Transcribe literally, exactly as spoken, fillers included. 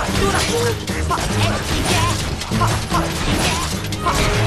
どうだ。はっ、え、いけ。はっ、はっ、いけ。はっ。